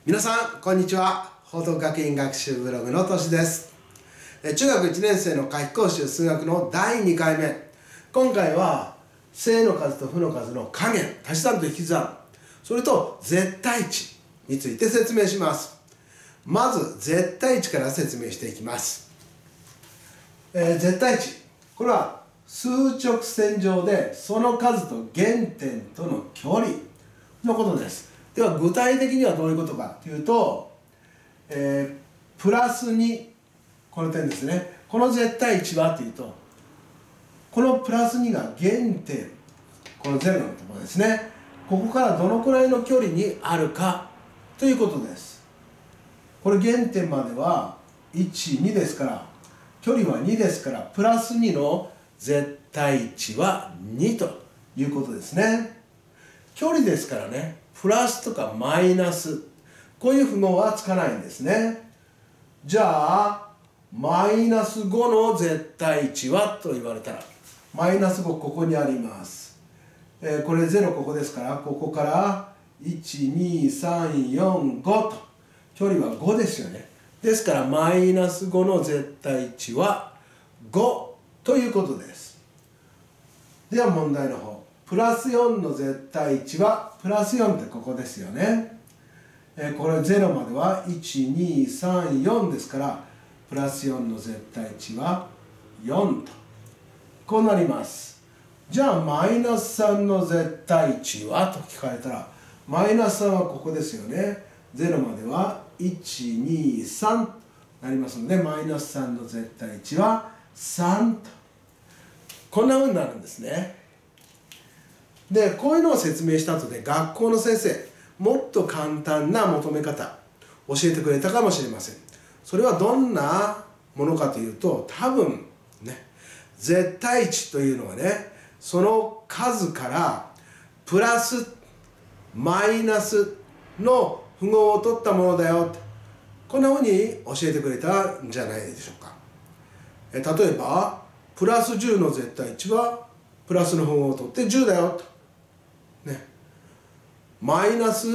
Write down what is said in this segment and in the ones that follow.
皆さんこんにちは。報徳学院学習ブログのとしです。中学1年生の夏期講習数学の第2回目。今回は正の数と負の数の加減、足し算と引き算、それと絶対値について説明します。まず絶対値から説明していきます。絶対値、これは数直線上でその数と原点との距離のことです。では具体的にはどういうことかというと、プラス2、この点ですね。この絶対値はというと、このプラス2が原点、この0のところですね。ここからどのくらいの距離にあるかということです。これ原点までは1、2ですから、距離は2ですから、プラス2の絶対値は2ということですね。距離ですからね、プラスとかマイナス、こういう符号はつかないんですね。じゃあ、マイナス5の絶対値はと言われたら、マイナス5ここにあります。これ0ここですから、ここから1、2、3、4、5と、距離は5ですよね。ですから、マイナス5の絶対値は5ということです。では問題の方。プラス4の絶対値は、プラス4ってここですよね。これ0までは1、2、3、4ですから、プラス4の絶対値は4と。こうなります。じゃあ、マイナス3の絶対値はと聞かれたら、マイナス3はここですよね。0までは1、2、3となりますので、マイナス3の絶対値は3と。こんな風になるんですね。で、こういうのを説明した後で学校の先生、もっと簡単な求め方、教えてくれたかもしれません。それはどんなものかというと、多分ね、絶対値というのはね、その数からプラス、マイナスの符号を取ったものだよ。こんなふうに教えてくれたんじゃないでしょうか。例えば、プラス10の絶対値は、プラスの符号を取って10だよと。ね。マイナス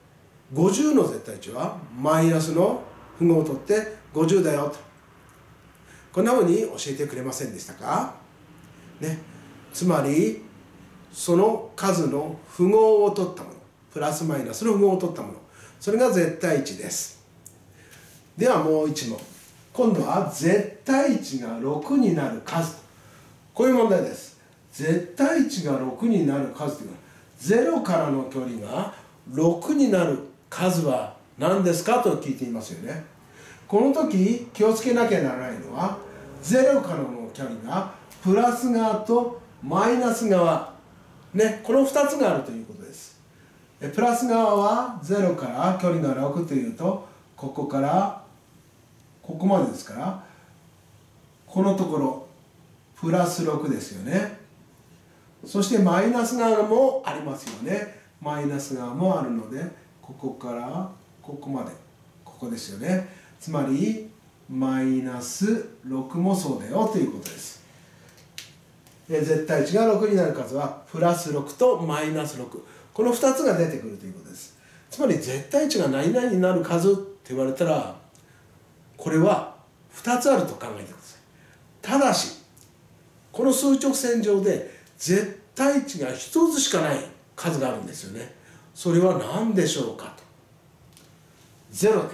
50の絶対値は、マイナスの符号を取って50だよと。こんなふうに教えてくれませんでしたか？ね。つまり、その数の符号を取ったもの、プラスマイナスの符号を取ったもの、それが絶対値です。ではもう一問。今度は絶対値が6になる数。こういう問題です。絶対値が6になる数というのは、0からの距離が6になる数は何ですかと聞いていますよね。この時気をつけなきゃならないのは、0からの距離がプラス側とマイナス側、ね、この2つがあるということです。プラス側は0から距離が6というと、ここからここまでですから、このところプラス6ですよね。そしてマイナス側もありますよね。マイナス側もあるので、ここからここまで、ここですよね。つまりマイナス6もそうだよということです。絶対値が6になる数はプラス6とマイナス6、この2つが出てくるということです。つまり絶対値が何々になる数って言われたら、これは2つあると考えてください。ただし、この数直線上で絶対値が1つしかない数があるんですよね。それは何でしょうかと。0です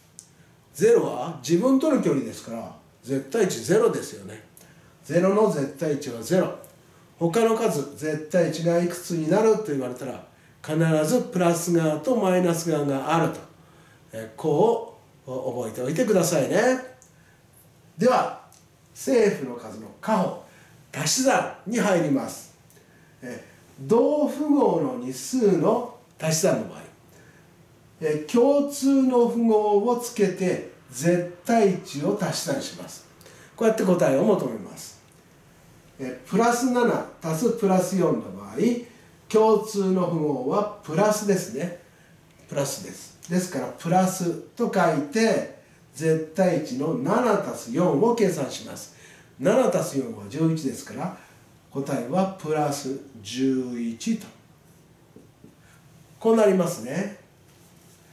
。0は自分との距離ですから、絶対値0ですよね。0の絶対値は0。他の数、絶対値がいくつになると言われたら、必ずプラス側とマイナス側があると。こう覚えておいてくださいね。では、正負の数の加法、足し算に入ります。同符号の日数の足し算の場合、共通の符号をつけて絶対値を足し算します。こうやって答えを求めます。プラス7足すプラス4の場合、共通の符号はプラスですね。プラスです。ですから、プラスと書いて、絶対値の7足す4を計算します。7足す4は11ですから、答えはプラス11と。こうなりますね。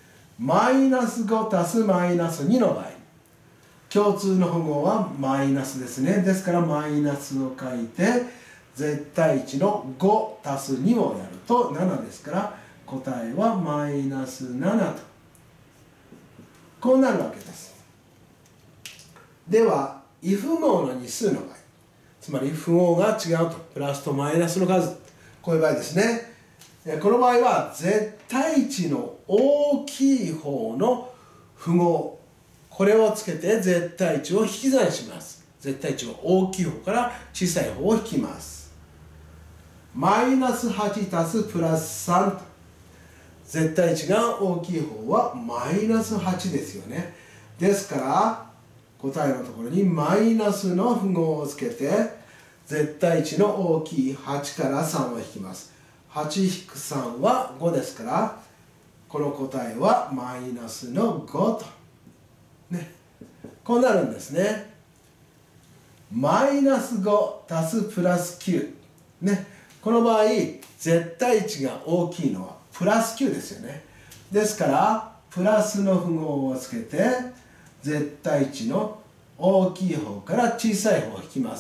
マイナス5足すマイナス2の場合、共通の符号はマイナスですね。ですからマイナスを書いて、絶対値の5足す2をやると7ですから、答えはマイナス7と、こうなるわけです。では異符号の2数の場合、つまり符号が違うと、プラスとマイナスの数、こういう場合ですね。この場合は絶対値の大きい方の符号、これをつけて絶対値を引き算します。絶対値を大きい方から小さい方を引きます。マイナス8足すプラス3と、絶対値が大きい方はマイナス8ですよね。ですから答えのところにマイナスの符号をつけて、絶対値の大きい8から3を引きます。8-3は5ですから、この答えはマイナスの5と、ね、こうなるんですね。マイナス5足すプラス9、ね、この場合絶対値が大きいのはプラス9ですよね。ですからプラスの符号をつけて、絶対値の大きい方から小さい方を引きます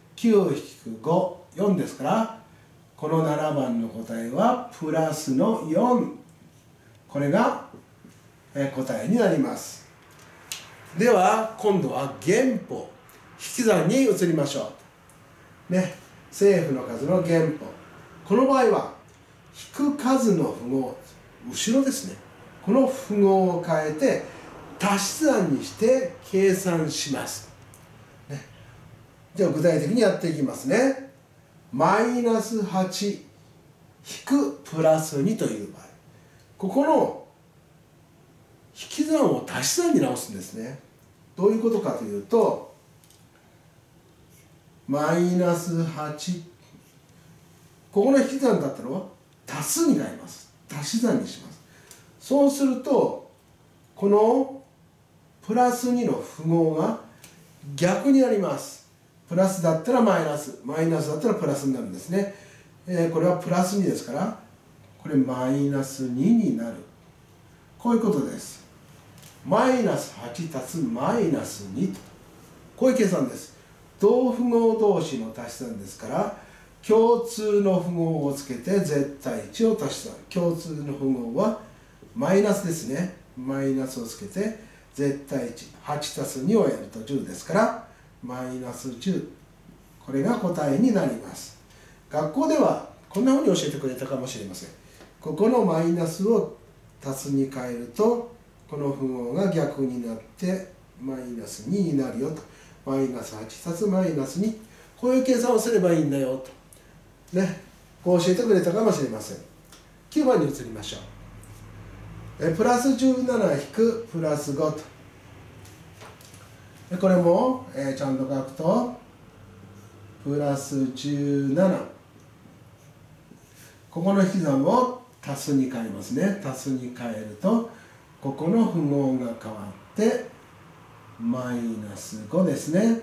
。9-5、4ですから、この7番の答えはプラスの4、これが答えになります。では今度は減法、引き算に移りましょう。ね、正負の数の減法、この場合は引く数の符号、後ろですね、この符号を変えて足し算にして計算します、ね、じゃあ具体的にやっていきますね。マイナス8引くプラス2という場合、ここの引き算を足し算に直すんですね。どういうことかというと、マイナス8、ここの引き算だったのは足すに変えます。足し算にします。そうするとこのプラス2の符号が逆になります。プラスだったらマイナス、マイナスだったらプラスになるんですね。これはプラス2ですから、これマイナス2になる。こういうことです。マイナス8足すマイナス2と、こういう計算です。同符号同士の足し算ですから、共通の符号をつけて絶対値を足し算。共通の符号はマイナスですね。マイナスをつけて絶対値8足す2をやると10ですから、マイナス10、これが答えになります。学校ではこんなふうに教えてくれたかもしれません。ここのマイナスを足すに変えると、この符号が逆になってマイナス2になるよと。マイナス8足すマイナス2、こういう計算をすればいいんだよと、ね、こう教えてくれたかもしれません。9番に移りましょう。プラス17引くプラス5と、これも、ちゃんと書くとプラス17、ここの引き算を足すに変えますね。足すに変えるとここの符号が変わってマイナス5ですね。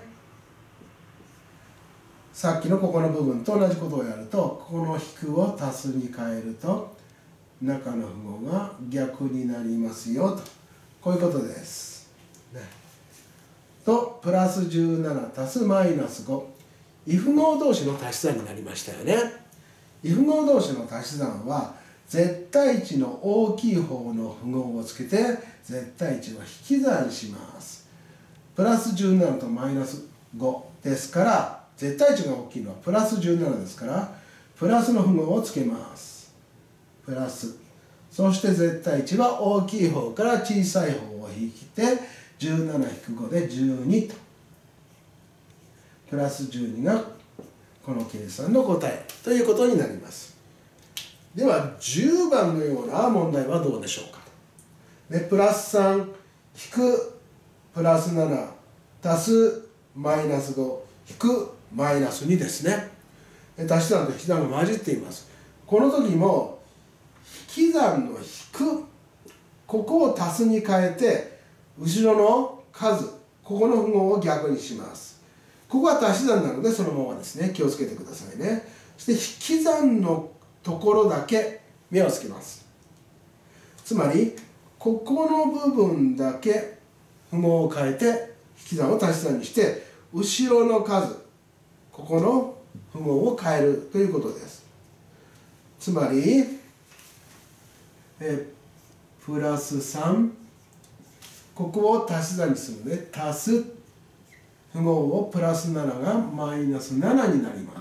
さっきのここの部分と同じことをやると、ここの引くを足すに変えると中の符号が逆になりますよと、こういうことです、ね、とプラス17足すマイナス5、異符号同士の足し算になりましたよね。異符号同士の足し算は絶対値の大きい方の符号をつけて絶対値を引き算します。プラス17とマイナス5ですから、絶対値が大きいのはプラス17ですから、プラスの符号をつけます。プラス、そして絶対値は大きい方から小さい方を引いて 17-5 で12と、プラス12がこの計算の答えということになります。では10番のような問題はどうでしょうか。でプラス3引くプラス7足すマイナス5引くマイナス2ですね。足し算と引き算が混じっています。この時も引き算の引く、ここを足すに変えて後ろの数、ここの符号を逆にします。ここは足し算なのでそのままですね。気をつけてくださいね。そして引き算のところだけ目をつけます。つまりここの部分だけ符号を変えて引き算を足し算にして、後ろの数、ここの符号を変えるということです。つまりプラス3、ここを足し算にするので、足す符号をプラス7がマイナス7になります。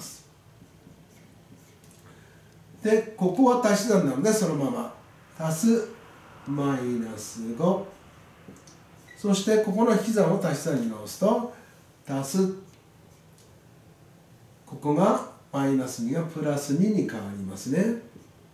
で、ここは足し算なのでそのまま足すマイナス5、そしてここの引き算を足し算に直すと足す、ここがマイナス2がプラス2に変わりますね。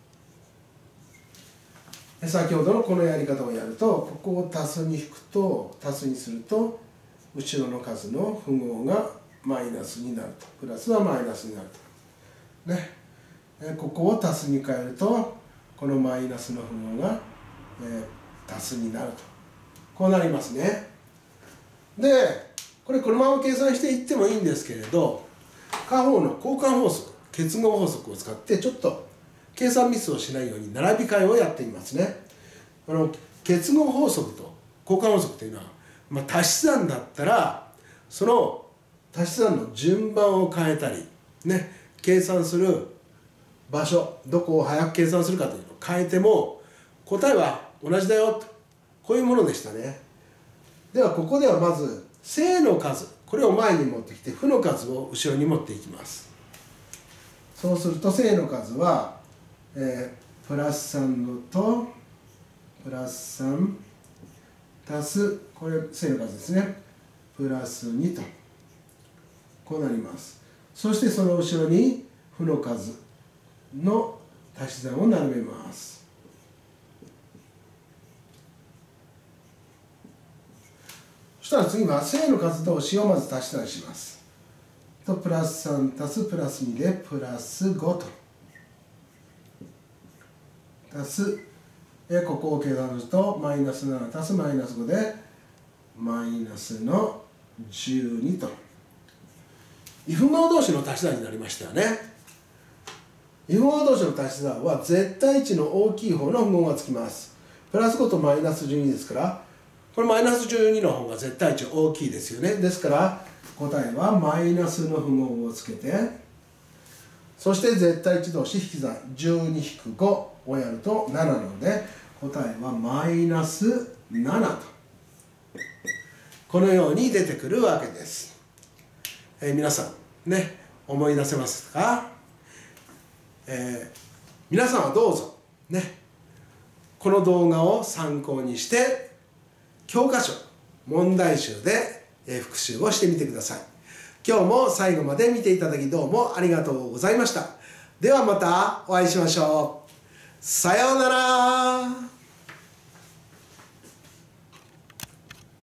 先ほどのこのやり方をやると、ここを足すに引くと、足すにすると後ろの数の符号がマイナスになると、プラスはマイナスになるとね。ここを足すに変えるとこのマイナスの符号が、足すになると、こうなりますね。でこれこのまま計算していってもいいんですけれど、下方の交換法則、結合法則を使ってちょっと計算ミスをしないように並び替えをやってみますね。この結合法則と交換法則というのは、足し算だったらその足し算の順番を変えたりね、計算する場所、どこを早く計算するかというのを変えても答えは同じだよと、こういうものでしたね。ではここではまず正の数、これを前に持ってきて負の数を後ろに持っていきます。そうすると正の数はプラス3のとプラス3足す、これ正の数ですね、プラス2と、こうなります。そしてその後ろに負の数の足し算を並べます。そしたら次は正の数同士をまず足し算します。とプラス3足すプラス2でプラス5と。足す、ここを計算するとマイナス7足すマイナス5でマイナスの12と。異符号同士の足し算になりましたよね。異符号同士の足し算は絶対値の大きい方の符号がつきます。プラス5とマイナス12ですから、これマイナス12の方が絶対値大きいですよね。ですから答えはマイナスの符号をつけて、そして絶対値同士引き算 12-5 をやると7なので、答えはマイナス7と、このように出てくるわけです。皆さんね、思い出せますか？皆さんはどうぞね、この動画を参考にして教科書問題集で復習をしてみてください。今日も最後まで見ていただきどうもありがとうございました。ではまたお会いしましょう。さようなら。